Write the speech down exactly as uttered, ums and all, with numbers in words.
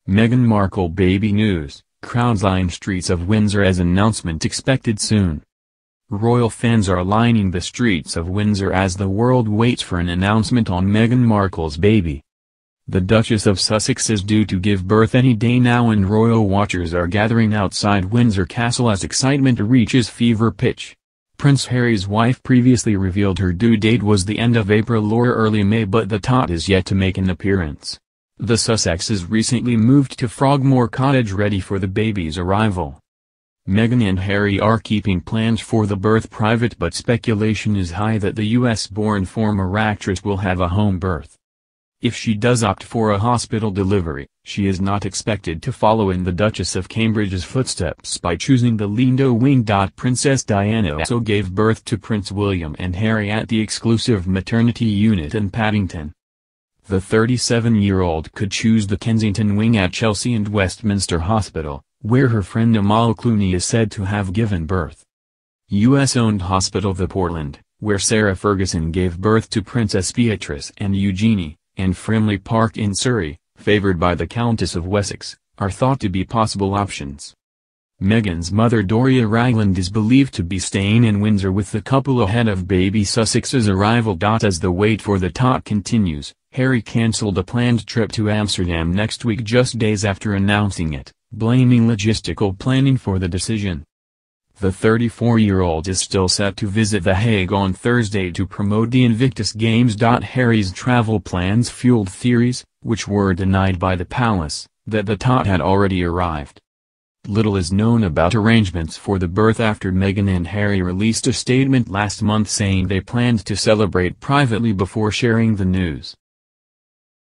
Meghan Markle baby news, crowds line streets of Windsor as announcement expected soon. Royal fans are lining the streets of Windsor as the world waits for an announcement on Meghan Markle's baby. The Duchess of Sussex is due to give birth any day now, and royal watchers are gathering outside Windsor Castle as excitement reaches fever pitch. Prince Harry's wife previously revealed her due date was the end of April or early May, but the tot is yet to make an appearance. The Sussexes recently moved to Frogmore Cottage ready for the baby's arrival. Meghan and Harry are keeping plans for the birth private, but speculation is high that the U S-born former actress will have a home birth. If she does opt for a hospital delivery, she is not expected to follow in the Duchess of Cambridge's footsteps by choosing the Lindo wing. Princess Diana also gave birth to Prince William and Harry at the exclusive maternity unit in Paddington. The thirty-seven-year-old could choose the Kensington wing at Chelsea and Westminster Hospital, where her friend Amal Clooney is said to have given birth. U S-owned hospital The Portland, where Sarah Ferguson gave birth to Princess Beatrice and Eugenie, and Frimley Park in Surrey, favored by the Countess of Wessex, are thought to be possible options. Meghan's mother Doria Ragland is believed to be staying in Windsor with the couple ahead of baby Sussex's arrival. As the wait for the tot continues, Harry cancelled a planned trip to Amsterdam next week just days after announcing it, blaming logistical planning for the decision. The thirty-four-year-old is still set to visit The Hague on Thursday to promote the Invictus Games. Harry's travel plans fueled theories, which were denied by the palace, that the tot had already arrived. Little is known about arrangements for the birth after Meghan and Harry released a statement last month saying they planned to celebrate privately before sharing the news.